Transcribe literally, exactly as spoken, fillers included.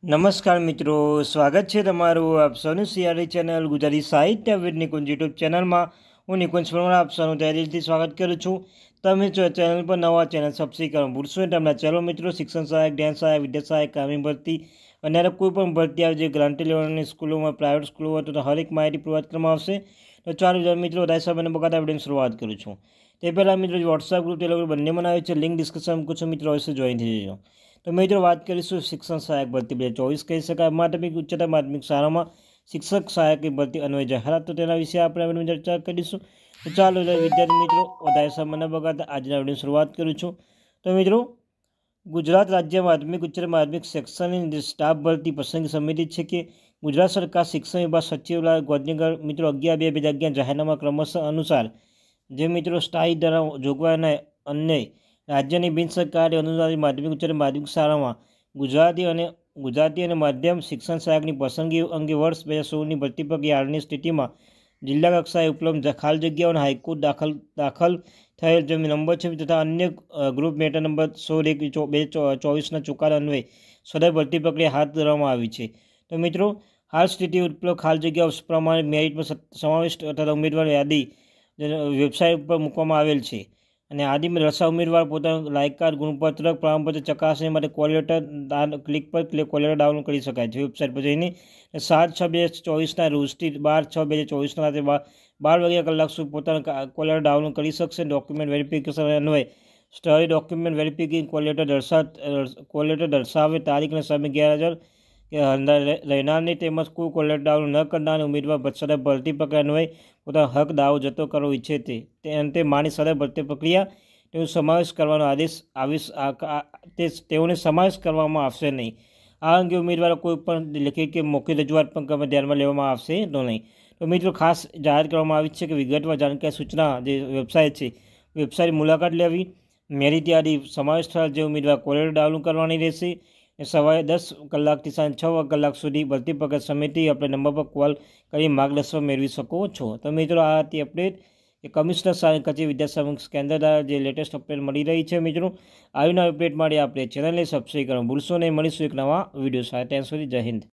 નમસ્કાર મિત્રો, સ્વાગત છે તમારું આપ સૌનું સીઆરડી ચેનલ ગુજરાતી સાહિત્ય વિદ નિકુંજ યુટ્યુબ ચેનલમાં. હું નિકુંજ પરમાર આપ સૌનું તહેદિલથી સ્વાગત કરું છું. તમે જો ચેનલ પર નવા ચેનલ સબસ્ક્રાઈબ કરવાનું ભૂલશો નહીં. તમને ચેનલ મિત્રો શિક્ષણ સહાયક, ડેન્સ સહાયક, વિદ્યા સહાયક, કામી ભરતી અને કોઈ પણ ભરતી આવે જે ગ્રાન્ટી લેવલની સ્કૂલોમાં, પ્રાઇવેટ સ્કૂલો હોય તો હરેક માહિતી પ્રોવાઈડ કરવામાં આવશે. તો ચાલો મિત્રો વધારે સમયને બગાડતા વિડીયોની શરૂઆત કરું છું. તે પહેલાં મિત્રો વોટ્સએપ ગ્રુપ ટેલિગ્રામ બંને બનાવે છે, લિંક ડિસ્ક્રિપ્શન મૂકું છું, મિત્રો અવશ્ય જોઈન થઈ જજો. તો મિત્રો વાત કરીશું શિક્ષણ સહાયક ભરતી બે હજાર ચોવીસ કહી શકાય માધ્યમિક ઉચ્ચતર માધ્યમિક શાળામાં શિક્ષક સહાયકની ભરતી અન્વયે જાહેરાત. તો તેના વિશે આપણે ચર્ચા કરીશું. તો ચાલો વિદ્યાર્થી મિત્રો વધારે સમય ન બગાડતા આજના વિડીયોની શરૂઆત કરું છું. તો મિત્રો ગુજરાત રાજ્ય માધ્યમિક ઉચ્ચતર માધ્યમિક શૈક્ષણિક સ્ટાફ ભરતી પસંદગી સમિતિ છે કે ગુજરાત સરકાર શિક્ષણ વિભાગ સચિવાલય ગાંધીનગર મિત્રો અગિયાર બે બે હજાર અગિયાર જાહેરનામા ક્રમશ અનુસાર જે મિત્રો સ્થાયી દ્વારા જોગવાઈના અન્ય રાજ્યની બિન સરકારી અનુદાનિત માધ્યમિક ઉચ્ચતર માધ્યમિક શાળામાં ગુજરાતી અને ગુજરાતી અને માધ્યમ શિક્ષણ સહાયકની પસંદગી અંગે વર્ષ બે હજાર સોળની ભરતી પ્રક્રિયા હાલની સ્થિતિમાં જિલ્લા કક્ષાએ ઉપલબ્ધ ખાલ જગ્યાઓ અને હાઈકોર્ટ દાખલ દાખલ થયેલ જે નંબર છે તથા અન્ય ગ્રુપ મેટર નંબર સોળ એક બે ચોવીસના ચુકાદા અન્વયે સદર ભરતી પ્રક્રિયા હાથ ધરવામાં આવી છે. તો મિત્રો હાલ સ્થિતિ ઉપલબ્ધ ખાલ જગ્યાઓ પ્રમાણે મેરિટમાં સમાવિષ્ટ તથા ઉમેદવાર યાદી વેબસાઇટ પર મૂકવામાં આવેલ છે અને યાદીમાં રસા ઉમેદવાર પોતાનું લાયકાત ગુણપત્રક પ્રમાણપત્ર ચકાસણી માટે કોલેટર ક્લિક પર કોલેટર ડાઉનલોડ કરી શકાય છે વેબસાઇટ પર જઈને. સાત છ બે હજાર ચોવીસના રોજથી બાર છ બે હજાર ચોવીસના રાત્રે બાર વાગ્યા કલાક સુધી પોતાના કોલેટર ડાઉનલોડ કરી શકશે. ડોક્યુમેન્ટ વેરિફિકેશન અન્વયે સ્ટડી ડોક્યુમેન્ટ વેરિફિકેશન કોલેટર દર્શા કોલેટર દર્શાવે તારીખ અને સમય ગેરહાજર રહેનારની તેમજ કોઈ કોલેટર ડાઉનલોડ ન કરનાર ઉમેદવાર સદર ભરતી પ્રક્રિયા અન્વયે પોતાનો હક દાવો જતો કરવો ઈચ્છે તે અંતે માની સદર ભરતી પ્રક્રિયા તેનો સમાવેશ કરવાનો આદેશ આવીશ તે તેઓને સમાવેશ કરવામાં આવશે નહીં. આ અંગે ઉમેદવારો કોઈ પણ લેખિત કે મૌખિક રજૂઆત પણ ધ્યાનમાં લેવામાં આવશે તો નહીં. તો મિત્રો ખાસ જાહેર કરવામાં આવી છે કે વિગતવાર જાણકારી સૂચના જે વેબસાઇટ છે વેબસાઇટ મુલાકાત લેવી. મેરિટ યાદી સમાવેશ થયેલ જે ઉમેદવાર કોલેટર ડાઉનલોડ કરવાની રહેશે. સવારે દસ કલાકથી સાંજે છ કલાક સુધી ભરતી પ્રક્રિયા સમિતિ આપણે નંબર પર કોલ કરી માર્ગદર્શન મેળવી શકો છો. તો મિત્રો આ હતી અપડેટ એ કમિશનર સહાયક કચેરી વિદ્યાસંઘ કેન્દ્ર દ્વારા જે લેટેસ્ટ અપડેટ મળી રહી છે. મિત્રો આવીને અપડેટ માટે આપણે ચેનલને સબસ્ક્રાઈબ કરવાનું ભૂલશો નહીં. મળીશું એક નવા વિડીયો સાથે. ત્યાં સુધી જય હિન્દ.